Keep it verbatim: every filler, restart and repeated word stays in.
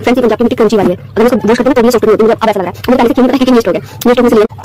Fancy Punjab की मिट्टी crunchy वाली है। अगर इसको वॉश करते हैं तो ये सॉफ्ट नहीं होती, मुझे अब ऐसा लग रहा है। मुझे पहले से क्रीम पता है कि वेस्ट हो गया, वेस्ट होने से लिए